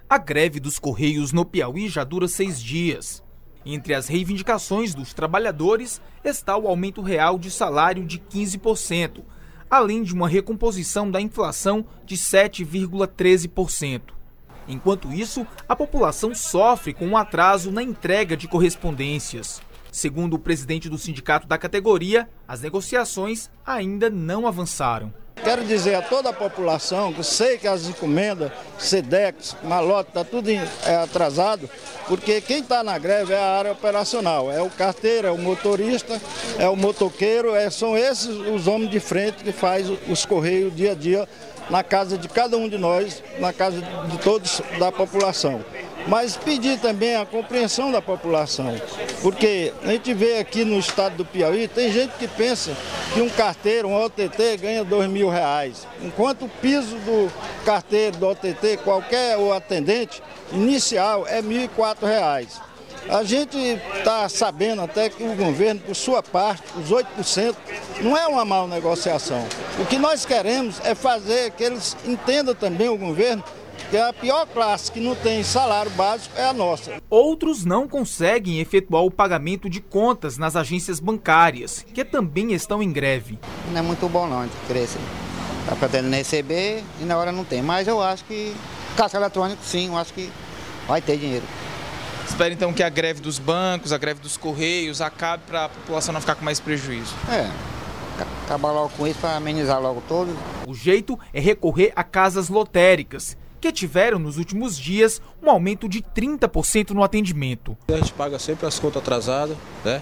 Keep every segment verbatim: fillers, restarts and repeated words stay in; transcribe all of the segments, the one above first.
A greve dos Correios no Piauí já dura seis dias. Entre as reivindicações dos trabalhadores está o aumento real de salário de quinze por cento, além de uma recomposição da inflação de sete vírgula treze por cento. Enquanto isso, a população sofre com um atraso na entrega de correspondências. Segundo o presidente do sindicato da categoria, as negociações ainda não avançaram. Quero dizer a toda a população que sei que as encomendas, SEDEX, malote, está tudo atrasado, porque quem está na greve é a área operacional, é o carteiro, é o motorista, é o motoqueiro, é, são esses os homens de frente que fazem os correios dia a dia na casa de cada um de nós, na casa de todos da população. Mas pedir também a compreensão da população, porque a gente vê aqui no estado do Piauí, tem gente que pensa que um carteiro, um O T T, ganha dois mil reais, enquanto o piso do carteiro, do O T T, qualquer o atendente inicial é mil e quatro reais. A gente está sabendo até que o governo, por sua parte, os oito por cento, não é uma má negociação. O que nós queremos é fazer que eles entendam também, o governo, que a pior classe que não tem salário básico é a nossa. Outros não conseguem efetuar o pagamento de contas nas agências bancárias, que também estão em greve. Não é muito bom não, a gente cresce. Está pretendendo receber e na hora não tem. Mas eu acho que caixa eletrônico sim, eu acho que vai ter dinheiro. Espera então que a greve dos bancos, a greve dos Correios acabe para a população não ficar com mais prejuízo. É, acabar logo com isso para amenizar logo todo. O jeito é recorrer a casas lotéricas, que tiveram nos últimos dias um aumento de trinta por cento no atendimento. A gente paga sempre as contas atrasadas, né?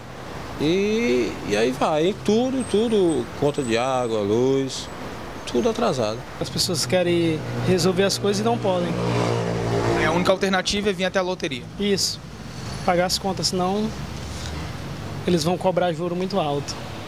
E, e aí vai, tudo, tudo, conta de água, luz, tudo atrasado. As pessoas querem resolver as coisas e não podem. A única alternativa é vir até a loteria. Isso, pagar as contas, senão eles vão cobrar juro muito alto.